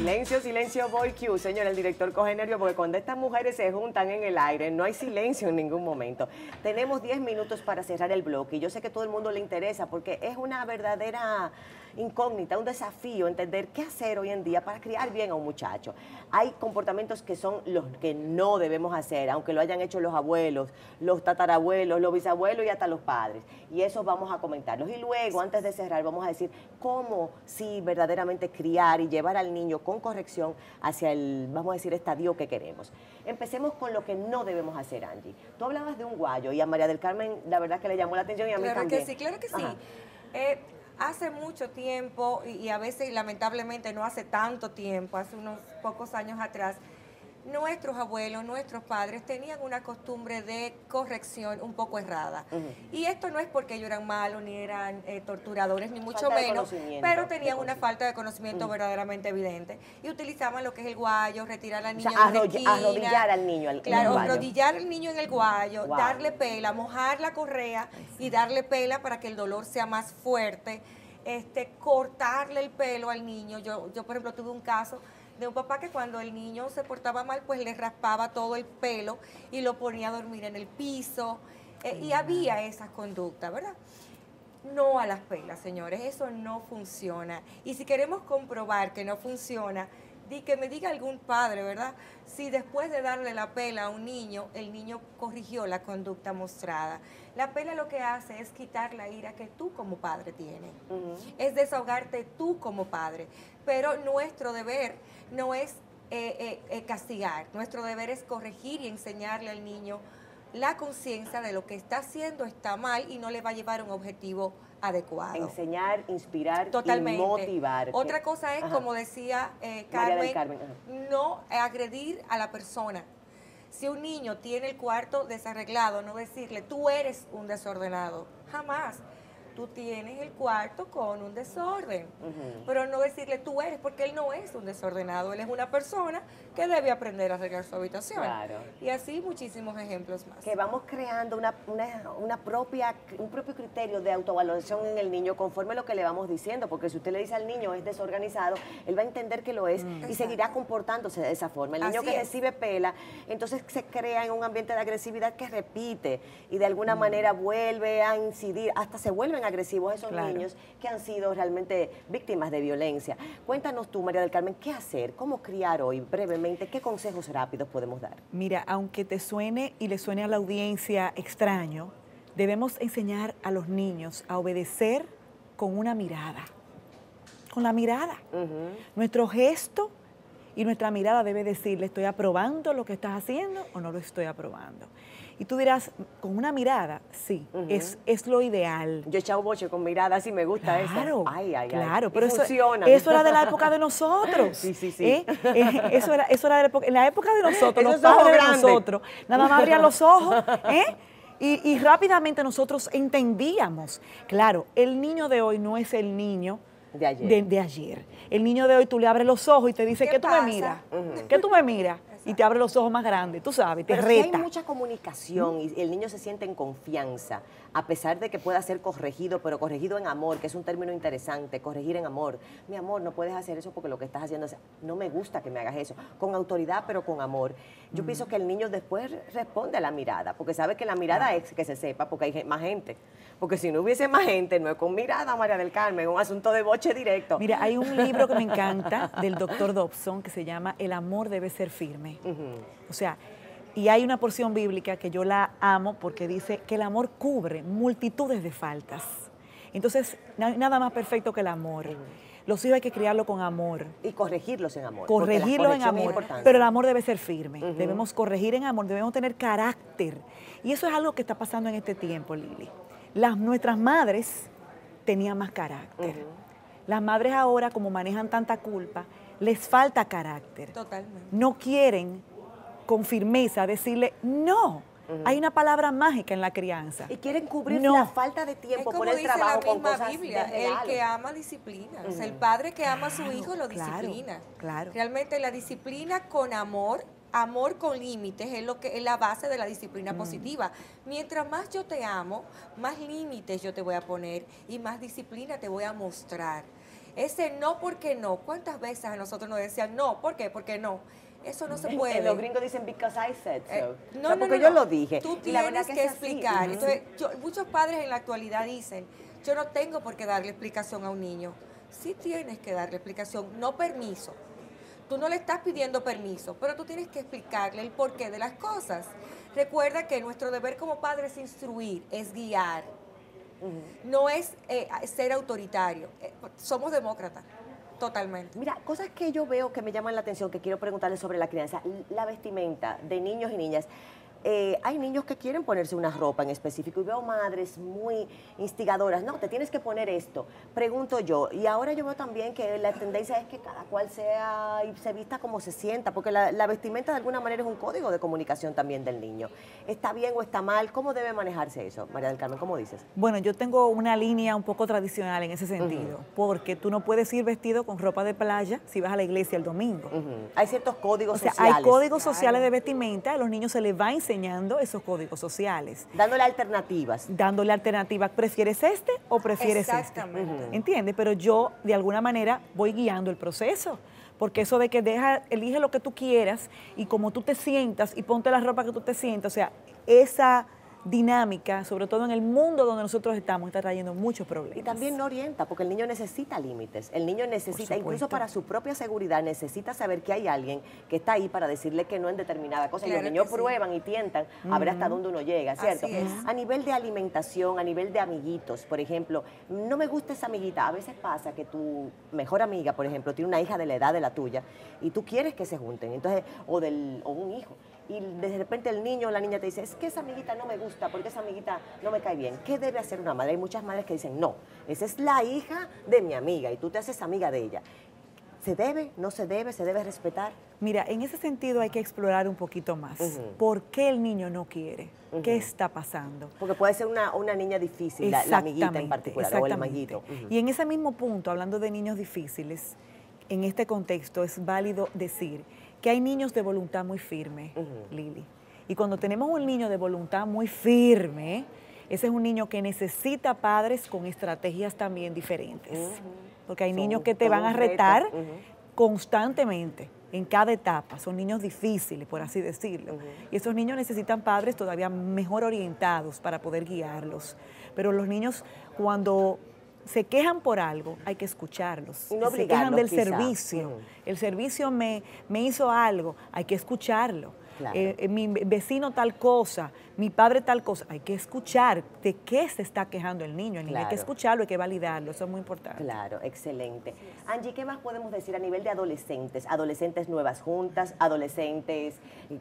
Silencio, silencio, boy Q, señor, el director coge nervio, porque cuando estas mujeres se juntan en el aire, no hay silencio en ningún momento. Tenemos 10 minutos para cerrar el bloque, y yo sé que a todo el mundo le interesa, porque es una verdadera incógnita, un desafío, entender qué hacer hoy en día para criar bien a un muchacho. Hay comportamientos que son los que no debemos hacer, aunque lo hayan hecho los abuelos, los tatarabuelos, los bisabuelos y hasta los padres. Y eso vamos a comentarlos. Y luego, antes de cerrar, vamos a decir cómo sí verdaderamente criar y llevar al niño con corrección hacia el, vamos a decir, estadio que queremos. Empecemos con lo que no debemos hacer, Angie. Tú hablabas de un guayo y a María del Carmen la verdad que le llamó la atención y a mí también. Claro que sí. Hace mucho tiempo, y a veces lamentablemente no hace tanto tiempo, hace unos pocos años atrás, nuestros abuelos, nuestros padres tenían una costumbre de corrección un poco errada. Y esto no es porque ellos eran malos, ni eran torturadores, ni mucho menos, pero tenían una falta de conocimiento verdaderamente evidente. Y utilizaban lo que es el guayo, retirar al niño de la esquina, arrodillar al niño en el guayo. Arrodillar al niño en el guayo, darle pela, mojar la correa y darle pela para que el dolor sea más fuerte, cortarle el pelo al niño. Yo por ejemplo, tuve un caso de un papá que cuando el niño se portaba mal, pues le raspaba todo el pelo y lo ponía a dormir en el piso. Y había esa conducta, ¿verdad? No a las pelas, señores, eso no funciona. Y si queremos comprobar que no funciona, que me diga algún padre, ¿verdad? Si después de darle la pela a un niño, el niño corrigió la conducta mostrada. La pela lo que hace es quitar la ira que tú como padre tienes. Es desahogarte tú como padre. Pero nuestro deber no es castigar, nuestro deber es corregir y enseñarle al niño la conciencia de lo que está haciendo está mal y no le va a llevar a un objetivo adecuado. Enseñar, inspirar totalmente. Y motivar. Otra cosa es, como decía Carmen, no agredir a la persona. Si un niño tiene el cuarto desarreglado, no decirle, tú eres un desordenado, jamás. Tú tienes el cuarto con un desorden, pero no decirle tú eres, porque él no es un desordenado, él es una persona que debe aprender a arreglar su habitación. Claro. Y así muchísimos ejemplos más. Que vamos creando un propio criterio de autovaloración en el niño conforme a lo que le vamos diciendo, porque si usted le dice al niño es desorganizado, él va a entender que lo es y seguirá comportándose de esa forma. El niño que recibe pela, entonces se crea en un ambiente de agresividad que repite y de alguna manera vuelve a incidir, hasta se vuelven agresivos esos niños que han sido realmente víctimas de violencia. Cuéntanos tú, María del Carmen, ¿qué hacer? ¿Cómo criar hoy? Brevemente, ¿qué consejos rápidos podemos dar? Mira, aunque te suene y le suene a la audiencia extraño, debemos enseñar a los niños a obedecer con una mirada. Con la mirada. Nuestro gesto y nuestra mirada debe decirle, ¿estoy aprobando lo que estás haciendo o no lo estoy aprobando? Y tú dirás, con una mirada, sí, es lo ideal. Yo he echado boche con mirada, sí me gusta eso. Claro, pero eso era de la época de nosotros. Sí. Eso era en la época de nosotros, los padres de nosotros. Nada más abrían los ojos, y rápidamente nosotros entendíamos. Claro, el niño de hoy no es el niño de ayer. El niño de hoy tú le abres los ojos y te dice, ¿qué tú me miras? ¿Qué tú me miras? Y te abre los ojos más grandes, tú sabes, te reta. Si hay mucha comunicación y el niño se siente en confianza, a pesar de que pueda ser corregido, pero corregido en amor, que es un término interesante, corregir en amor. Mi amor, no puedes hacer eso porque lo que estás haciendo es, no me gusta que me hagas eso. Con autoridad, pero con amor. Yo pienso que el niño después responde a la mirada, porque sabe que la mirada es que se sepa, porque hay más gente. Porque si no hubiese más gente, no es con mirada, María del Carmen, es un asunto de boche directo. Mira, hay un libro que me encanta del doctor Dobson que se llama El amor debe ser firme. O sea, y hay una porción bíblica que yo la amo porque dice que el amor cubre multitudes de faltas. Entonces, no hay nada más perfecto que el amor. Los hijos hay que criarlos con amor. Y corregirlos en amor. Corregirlos en amor, pero el amor debe ser firme. Debemos corregir en amor, debemos tener carácter. Y eso es algo que está pasando en este tiempo, Lili. Nuestras madres tenían más carácter. Las madres ahora, como manejan tanta culpa, les falta carácter. Totalmente. No quieren con firmeza decirle no. Hay una palabra mágica en la crianza. Y quieren cubrir la falta de tiempo por el trabajo con cosas Biblia, el que ama disciplina. O sea, el padre que ama a su hijo lo disciplina. Claro. Realmente la disciplina con amor, amor con límites, es lo que es la base de la disciplina positiva. Mientras más yo te amo, más límites yo te voy a poner y más disciplina te voy a mostrar. Ese no porque no. ¿Cuántas veces a nosotros nos decían no? ¿Por qué? Porque no. Eso no se puede. Los gringos dicen because I said so. No, o sea, porque yo lo dije. Tú y la verdad tienes que es así. explicar. Entonces, muchos padres en la actualidad dicen, yo no tengo por qué darle explicación a un niño. Sí tienes que darle explicación, no permiso. Tú no le estás pidiendo permiso, pero tú tienes que explicarle el porqué de las cosas. Recuerda que nuestro deber como padres es instruir, es guiar. No es ser autoritario. Somos demócratas, totalmente. Mira, cosas que yo veo que me llaman la atención, que quiero preguntarles sobre la crianza, la vestimenta de niños y niñas. Hay niños que quieren ponerse una ropa en específico y veo madres muy instigadoras. No, te tienes que poner esto. Pregunto yo. Y ahora yo veo también que la tendencia es que cada cual sea y se vista como se sienta, porque la vestimenta de alguna manera es un código de comunicación también del niño. ¿Está bien o está mal? ¿Cómo debe manejarse eso? María del Carmen, ¿cómo dices? Bueno, yo tengo una línea un poco tradicional en ese sentido, porque tú no puedes ir vestido con ropa de playa si vas a la iglesia el domingo. Hay ciertos códigos O sea, sociales. hay códigos sociales de vestimenta, a los niños se les va enseñando esos códigos sociales. Dándole alternativas. Dándole alternativas, ¿prefieres este o prefieres Exactamente. este? ¿Entiendes? Pero yo, de alguna manera, voy guiando el proceso. Porque eso de que elige lo que tú quieras y como tú te sientas y ponte la ropa que tú te sientas, o sea, esa dinámica, sobre todo en el mundo donde nosotros estamos, está trayendo muchos problemas. Y también no orienta, porque el niño necesita límites. El niño necesita, incluso para su propia seguridad, necesita saber que hay alguien que está ahí para decirle que no en determinada cosa. Claro y los niños que sí. prueban y tientan a ver hasta dónde uno llega, ¿cierto? Así es. A nivel de alimentación, a nivel de amiguitos, por ejemplo, no me gusta esa amiguita. A veces pasa que tu mejor amiga, por ejemplo, tiene una hija de la edad de la tuya y tú quieres que se junten, entonces, o un hijo. Y de repente el niño o la niña te dice, es que esa amiguita no me gusta, porque esa amiguita no me cae bien. ¿Qué debe hacer una madre? Hay muchas madres que dicen, no, esa es la hija de mi amiga y tú te haces amiga de ella. ¿Se debe? ¿No se debe? ¿Se debe respetar? Mira, en ese sentido hay que explorar un poquito más. ¿Por qué el niño no quiere? ¿Qué está pasando? Porque puede ser una niña difícil, la amiguita en particular, o el amiguito. Y en ese mismo punto, hablando de niños difíciles, en este contexto es válido decir que hay niños de voluntad muy firme, Lili. Y cuando tenemos un niño de voluntad muy firme, ese es un niño que necesita padres con estrategias también diferentes. Porque hay niños que te van a retar constantemente, en cada etapa. Son niños difíciles, por así decirlo. Y esos niños necesitan padres todavía mejor orientados para poder guiarlos. Pero los niños, cuando se quejan por algo, hay que escucharlos. Y no se quejan del quizá. servicio. El servicio me hizo algo, hay que escucharlo. Claro. Mi vecino tal cosa, mi padre tal cosa, hay que escuchar de qué se está quejando el niño. El niño hay que escucharlo, hay que validarlo, eso es muy importante. Claro, excelente. Angie, ¿qué más podemos decir a nivel de adolescentes? Adolescentes nuevas juntas, adolescentes,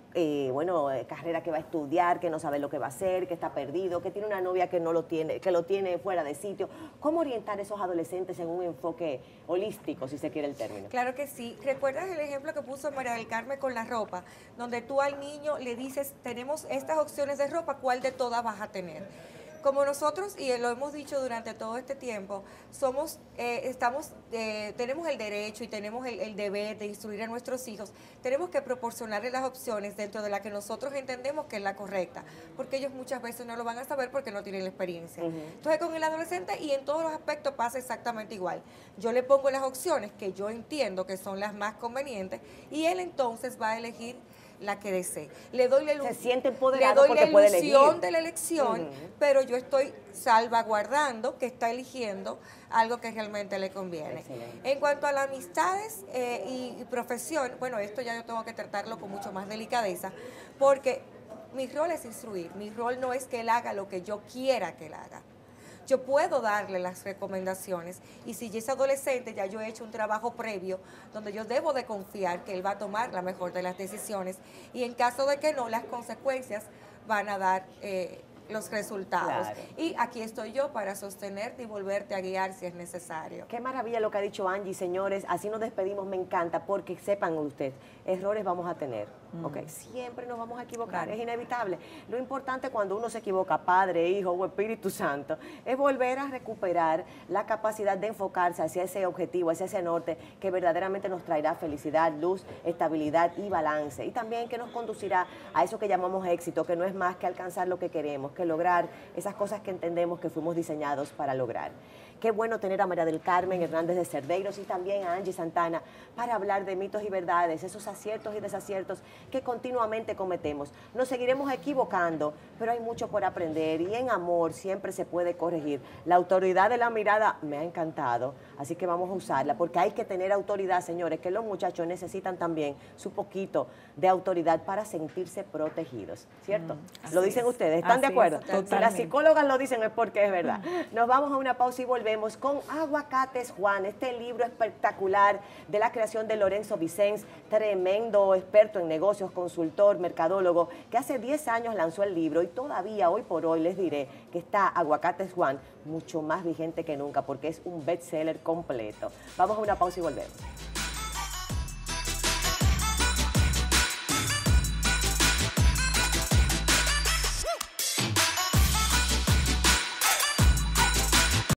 carrera que va a estudiar, que no sabe lo que va a hacer, que está perdido, que tiene una novia que no lo tiene, que lo tiene fuera de sitio. ¿Cómo orientar a esos adolescentes en un enfoque holístico, si se quiere el término? Claro que sí. ¿Recuerdas el ejemplo que puso María del Carmen con la ropa? Donde tú al niño le dices, tenemos estas opciones de ropa, ¿cuál de todas vas a tener? Como nosotros, y lo hemos dicho durante todo este tiempo, tenemos el derecho y tenemos el deber de instruir a nuestros hijos, tenemos que proporcionarles las opciones dentro de la que nosotros entendemos que es la correcta, porque ellos muchas veces no lo van a saber porque no tienen la experiencia. Entonces con el adolescente y en todos los aspectos pasa exactamente igual. Yo le pongo las opciones que yo entiendo que son las más convenientes y él entonces va a elegir la que desee. Se siente empoderado porque puede elegir. Le doy la ilusión de la elección, pero yo estoy salvaguardando que está eligiendo algo que realmente le conviene. Excelente. En cuanto a las amistades y profesión, bueno, esto ya yo tengo que tratarlo con mucho más delicadeza, porque mi rol es instruir. Mi rol no es que él haga lo que yo quiera que él haga. Yo puedo darle las recomendaciones y si es adolescente ya yo he hecho un trabajo previo donde yo debo de confiar que él va a tomar la mejor de las decisiones y en caso de que no, las consecuencias van a dar los resultados. Claro. Y aquí estoy yo para sostenerte y volverte a guiar si es necesario. Qué maravilla lo que ha dicho Angie, señores. Así nos despedimos, me encanta, porque sepan ustedes, errores vamos a tener, ¿ok? Siempre nos vamos a equivocar, es inevitable. Lo importante cuando uno se equivoca, Padre, Hijo o Espíritu Santo, es volver a recuperar la capacidad de enfocarse hacia ese objetivo, hacia ese norte, que verdaderamente nos traerá felicidad, luz, estabilidad y balance. Y también que nos conducirá a eso que llamamos éxito, que no es más que alcanzar lo que queremos, que lograr esas cosas que entendemos que fuimos diseñados para lograr. Qué bueno tener a María del Carmen Hernández de Cerdeiros y también a Angie Santana para hablar de mitos y verdades, esos aciertos y desaciertos que continuamente cometemos. Nos seguiremos equivocando, pero hay mucho por aprender y en amor siempre se puede corregir. La autoridad de la mirada me ha encantado, así que vamos a usarla porque hay que tener autoridad, señores, que los muchachos necesitan también su poquito de autoridad para sentirse protegidos, ¿cierto? Lo dicen ustedes, ¿están de acuerdo? Si las psicólogas lo dicen es porque es verdad. Nos vamos a una pausa y volvemos con Aguacates Juan, este libro espectacular de la creación de Lorenzo Vicens, tremendo experto en negocios, consultor, mercadólogo, que hace 10 años lanzó el libro y todavía hoy por hoy les diré que está Aguacates Juan mucho más vigente que nunca porque es un bestseller completo. Vamos a una pausa y volvemos.